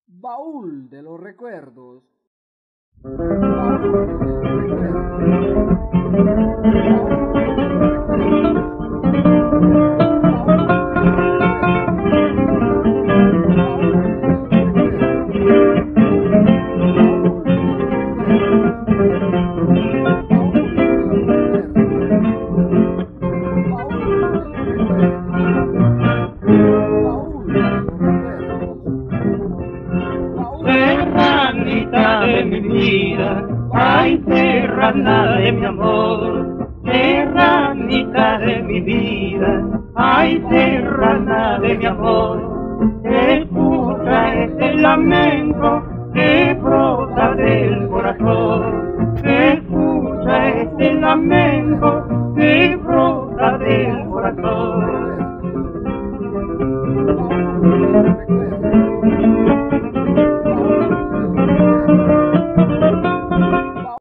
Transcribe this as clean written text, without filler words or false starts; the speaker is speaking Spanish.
Baúl de los recuerdos. Baúl de los Serranita de mi vida, ay, serrana de mi amor, serranita de mi vida, ay, serrana de mi amor, escucha ese lamento